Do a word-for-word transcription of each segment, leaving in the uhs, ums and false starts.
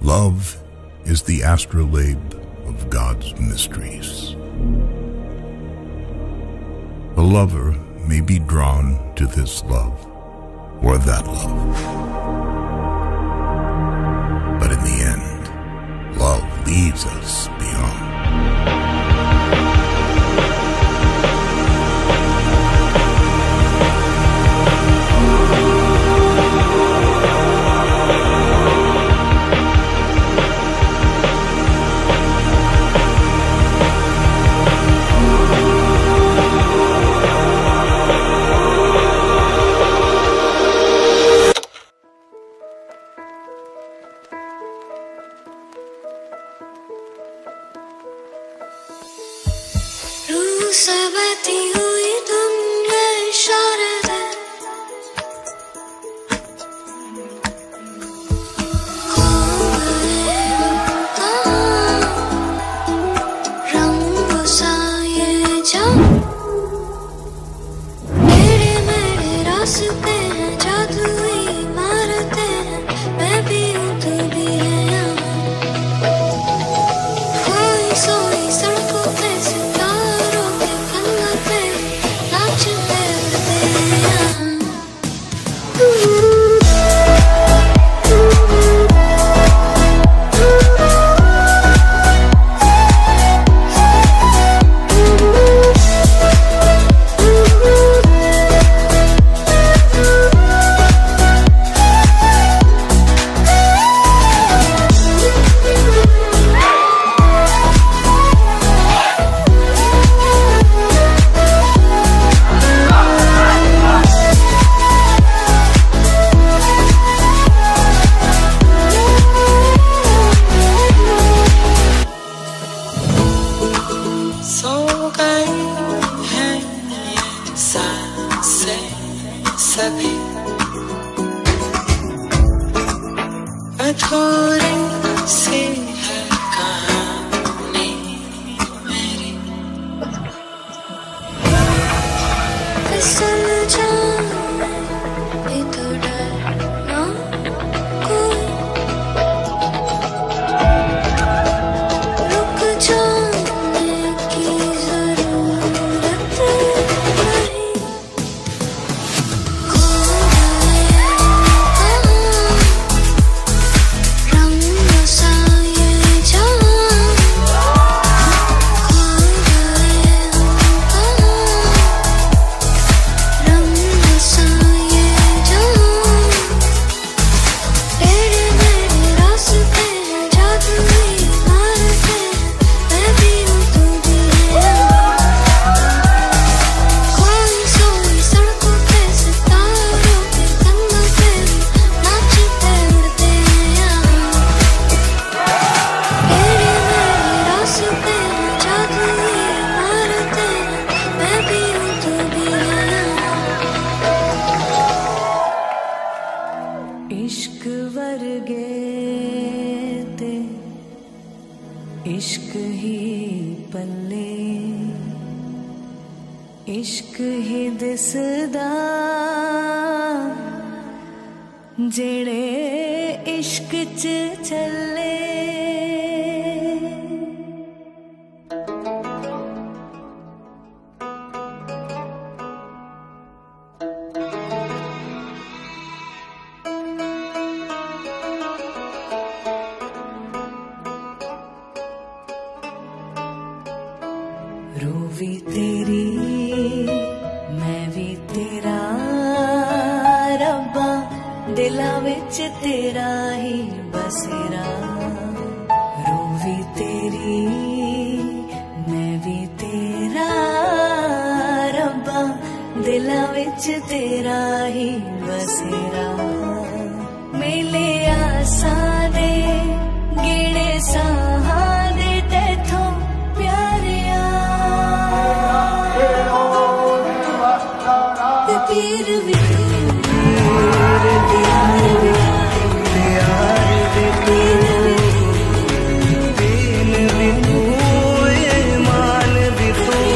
Love is the astrolabe of God's mysteries. A lover may be drawn to this love or that love, but in the end, love leads us beyond.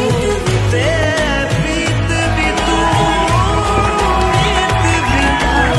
Be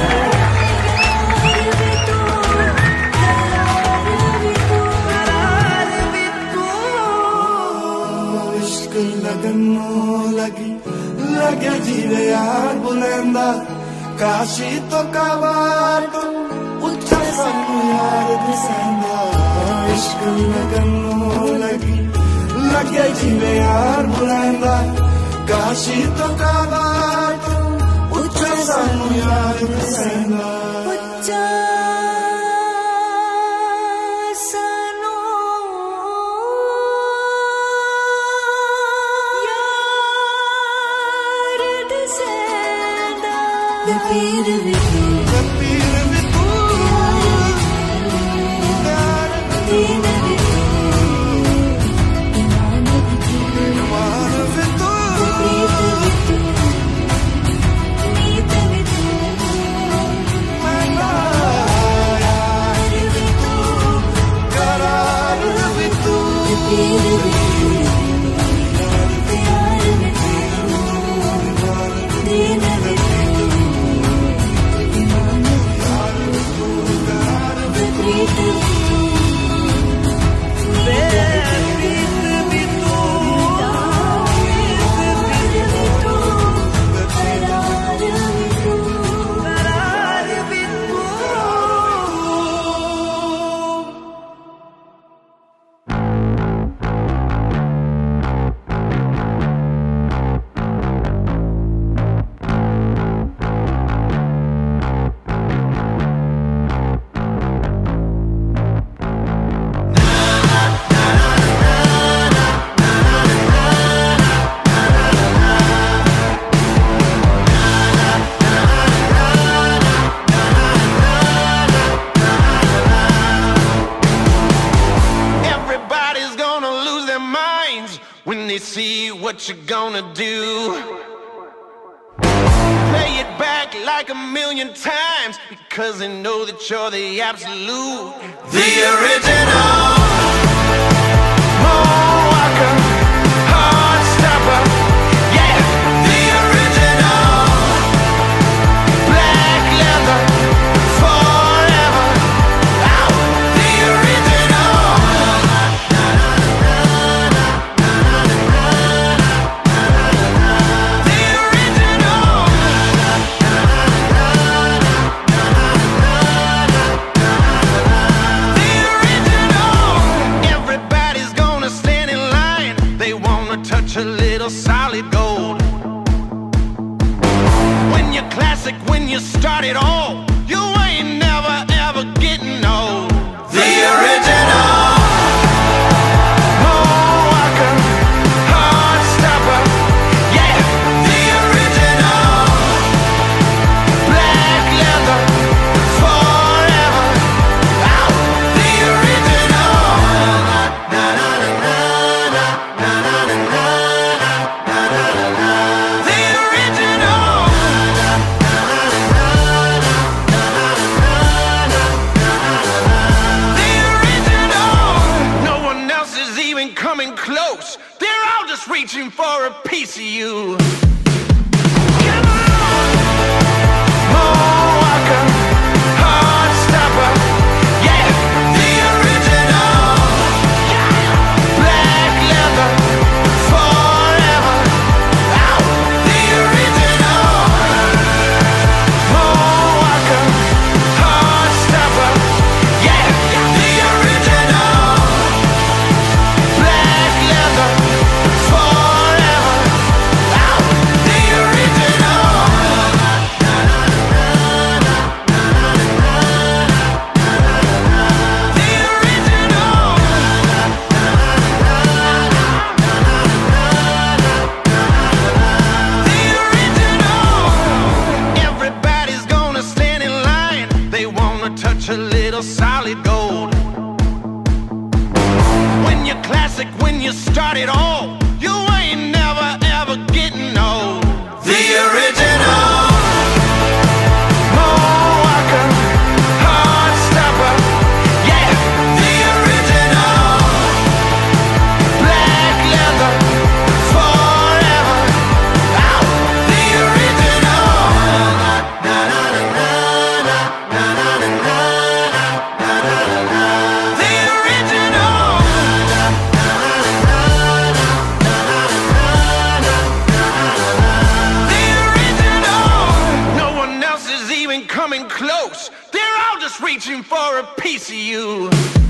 लगे जीवे यार बुलंदा काशी तो काबार तो उच्चा सानू यार दिसंदा इश्क लगनों लगी लगे जीवे यार बुलंदा काशी तो काबार तो उच्चा सानू यार दिसंदा उच्चा सानू यार दिसंदा the pir with you the pir with you deen with you iman with you iman with you preet with you neet with you yaar with you karar with you the pir with you yaar with you deen with you what you gonna do? Play it back like a million times because they know that you're the absolute, the original Moonwalker, Heartstopper, yeah, the original Black leather, forever, oh, the original. A little solid gold. When you're classic, when you start it all, you ain't never ever getting old. The original Moonwalker, Heartstopper, yeah, the original Black leather, forever, oh, the original. Na, na, na, na, na, na, na, na, na. Coming close, they're all just reaching for a piece of you. Come on, Moonwalker, Heartstopper, yeah, the original, Black leather, forever, oh, the original, Moonwalker, Heartstopper, yeah, the original. Black leather, forever, oh, the original. The original. The original. Everybody's gonna stand in line. They wanna touch a little solid gold. When you're classic, when you start it all, you ain't never ever getting old. The original Moonwalker, Heartstopper, yeah, the original Black leather, forever, oh, the original. Na, na, na, na, na, na, na, na, na, na, na, na. The original. The reaching for a piece of you.